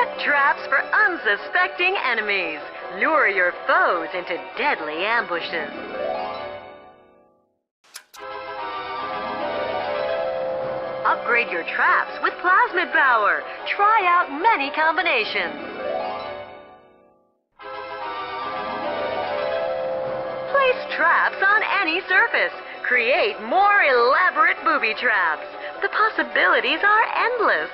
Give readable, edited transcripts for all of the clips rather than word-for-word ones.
Set traps for unsuspecting enemies. Lure your foes into deadly ambushes. Upgrade your traps with plasmid power. Try out many combinations. Place traps on any surface. Create more elaborate booby traps. The possibilities are endless.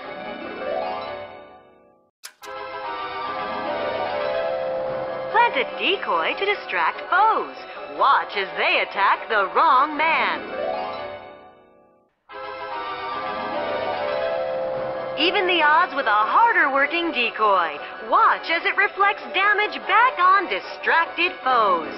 Plant a decoy to distract foes. Watch as they attack the wrong man. Even the odds with a harder-working decoy. Watch as it reflects damage back on distracted foes.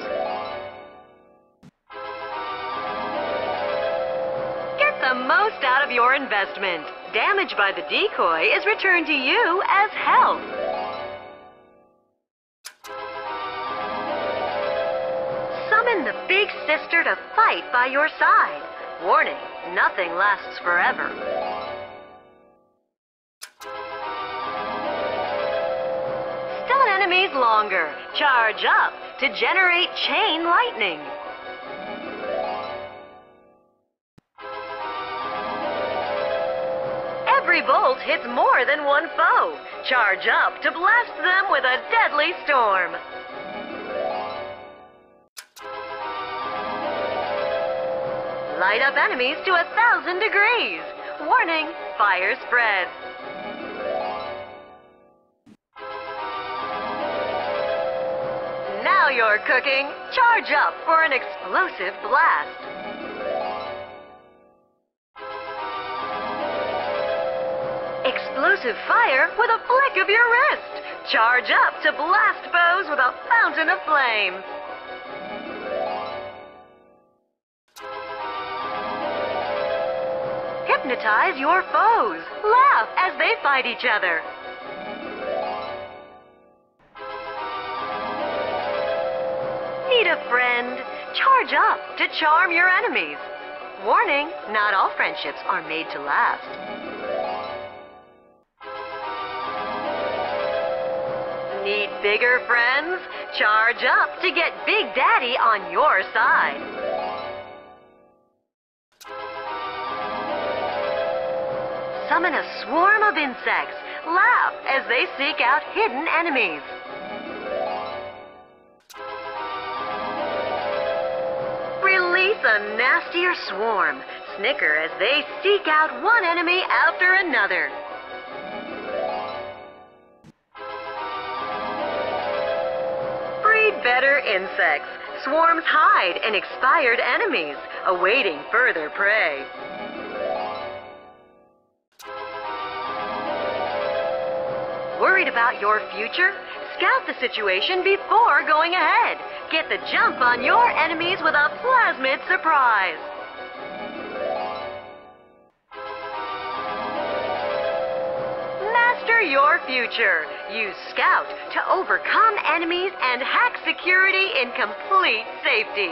Get the most out of your investment. Damage by the decoy is returned to you as health. Summon the big sister to fight by your side. Warning, nothing lasts forever. Stun enemies longer. Charge up to generate chain lightning. Every bolt hits more than one foe. Charge up to blast them with a deadly storm. Light up enemies to 1,000 degrees. Warning, fire spreads. Now you're cooking. Charge up for an explosive blast. Explosive fire with a flick of your wrist. Charge up to blast foes with a fountain of flame. Hypnotize your foes. Laugh as they fight each other. Need a friend? Charge up to charm your enemies. Warning, not all friendships are made to last. Need bigger friends? Charge up to get Big Daddy on your side. Summon a swarm of insects. Laugh as they seek out hidden enemies. Release a nastier swarm. Snicker as they seek out one enemy after another. Breed better insects. Swarms hide in expired enemies, awaiting further prey. Worried about your future? Scout the situation before going ahead. Get the jump on your enemies with a plasmid surprise. Master your future. Use Scout to overcome enemies and hack security in complete safety.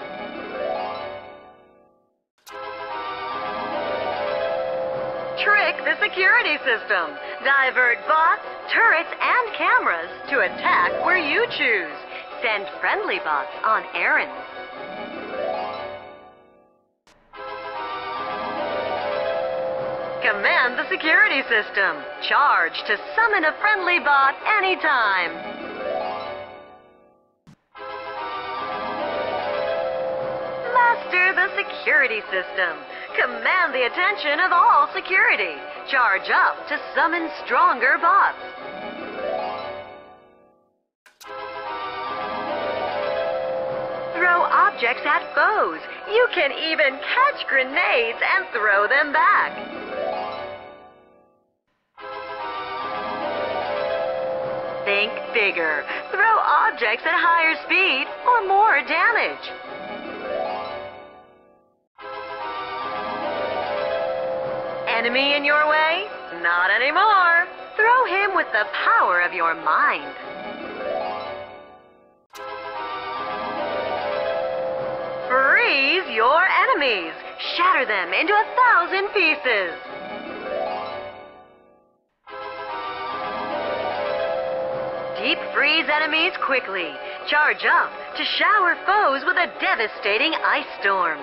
Trick the security system. Divert bots, turrets, and cameras to attack where you choose. Send friendly bots on errands. Command the security system. Charge to summon a friendly bot anytime. Master the security system. Command the attention of all security. Charge up to summon stronger bots. Throw objects at foes. You can even catch grenades and throw them back. Think bigger. Throw objects at higher speed or more damage. Enemy in your way? Not anymore. Throw him with the power of your mind. Freeze your enemies. Shatter them into 1,000 pieces. Deep freeze enemies quickly. Charge up to shower foes with a devastating ice storm.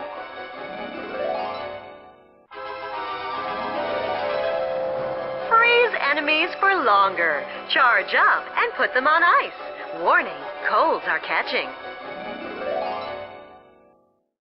Freeze enemies for longer. Charge up and put them on ice. Warning, colds are catching.